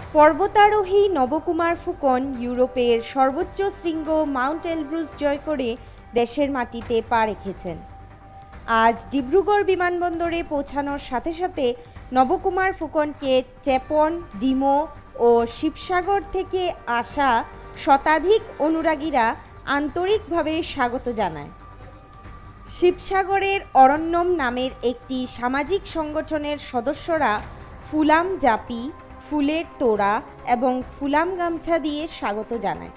পর্বতারোহী নবকুমার ফুকন ইউরোপের সর্বোচ্চ শৃঙ্গ মাউন্ট এলব্রুস জয় করে দেশের মাটিতে পা রেখেছেন। আজ ডিব্রুগড় বিমানবন্দরে পৌঁছানোর সাথে সাথে নবকুমার ফুকনকে চেপন, ডিমো ও শিবসাগর থেকে আসা শতাধিক অনুরাগীরা আন্তরিকভাবে স্বাগত জানায়। শিবসাগরের অরণ্যম নামের একটি সামাজিক সংগঠনের সদস্যরা ফুলাম জাপি, ফুলের তোড়া এবং ফুলাম গামছা দিয়ে স্বাগত জানায়।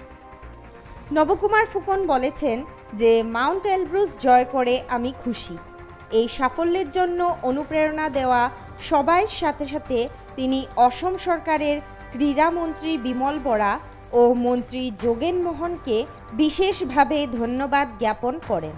নবকুমার ফুকন বলেছেন যে মাউন্ট এলব্রুস জয় করে আমি খুশি। এই সাফল্যের জন্য অনুপ্রেরণা দেওয়া সবার সাথে সাথে তিনি অসম সরকারের ক্রীড়ামন্ত্রী বিমল বরা ও মন্ত্রী যোগেন মোহনকে বিশেষভাবে ধন্যবাদ জ্ঞাপন করেন।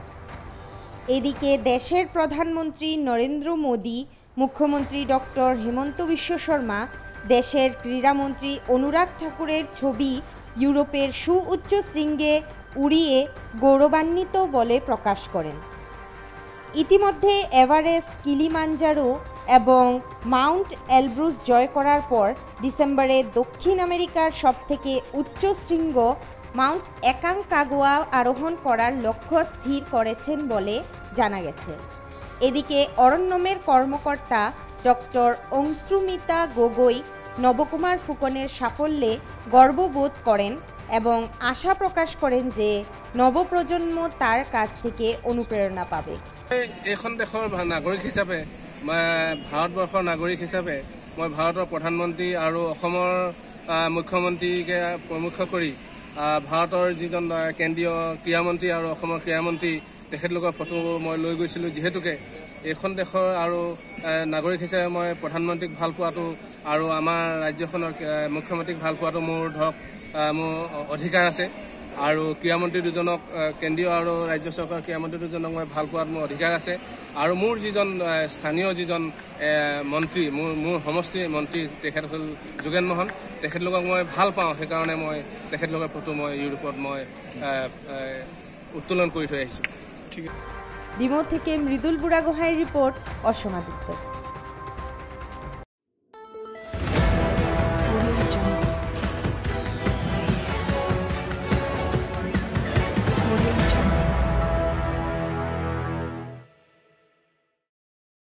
এদিকে দেশের প্রধানমন্ত্রী নরেন্দ্র মোদী, মুখ্যমন্ত্রী ডক্টর হেমন্ত বিশ্ব শর্মা, দেশের ক্রীড়ামন্ত্রী অনুরাগ ঠাকুরের ছবি ইউরোপের সুউচ্চ শৃঙ্গে উড়িয়ে গৌরবান্বিত বলে প্রকাশ করেন। ইতিমধ্যে এভারেস্ট, কিলিমাঞ্জারো এবং মাউন্ট এলব্রুস জয় করার পর ডিসেম্বরে দক্ষিণ আমেরিকার সবথেকে উচ্চ শৃঙ্গ মাউন্ট অ্যাকনকাগুয়া আরোহণ করার লক্ষ্য স্থির করেছেন বলে জানা গেছে। এদিকে অরণ্যমের কর্মকর্তা ডক্টর অংশুমিতা গগৈ নবকুমার ফুকনের সাফল্যে গর্ববোধ করেন এবং আশা প্রকাশ করেন যে নবপ্রজন্ম তার কাছ থেকে অনুপ্রেরণা পাবে। এখন দেশৰ নাগৰিক হিচাপে ভাৰতবৰ্ষৰ নাগৰিক হিচাপে মই ভাৰতৰ প্ৰধানমন্ত্ৰী আৰু অসমৰ মুখ্যমন্ত্ৰীকে প্ৰমুখ কৰি ভাৰতৰ যিজন কেন্দ্ৰীয় ক্ৰীড়ামন্ত্ৰী আৰু অসমৰ ক্ৰীড়ামন্ত্ৰী তেখেতলোকৰ ফটো মই লৈ গৈছিলোঁ। যিহেতুকে এইখন দেশৰ আৰু নাগৰিক হিচাপে মই প্ৰধানমন্ত্ৰীক ভাল পোৱাটো আৰু আমাৰ ৰাজ্যখনৰ মুখ্যমন্ত্ৰীক ভাল পোৱাটো মোৰ মোৰ অধিকাৰ আছে। আৰু ক্ৰীড়ামন্ত্ৰী দুজনক কেন্দ্ৰীয় আৰু ৰাজ্য চৰকাৰৰ ক্ৰীড়ামন্ত্ৰী দুজনক মই ভাল পোৱাত মোৰ অধিকাৰ আছে। আৰু মোৰ যিজন স্থানীয় যিজন মন্ত্ৰী, মোৰ সমষ্টিৰ মন্ত্ৰী তেখেত হ'ল যোগেন মোহন, তেখেতলোকক মই ভাল পাওঁ। সেইকাৰণে মই তেখেতলোকৰ ফটো মই ইউৰোপত মই উত্তোলন কৰি থৈ আহিছোঁ। ডিমো থেকে মৃদুল বুড়াগোহাঁইৰ রিপোর্ট, অসম আদিত্য।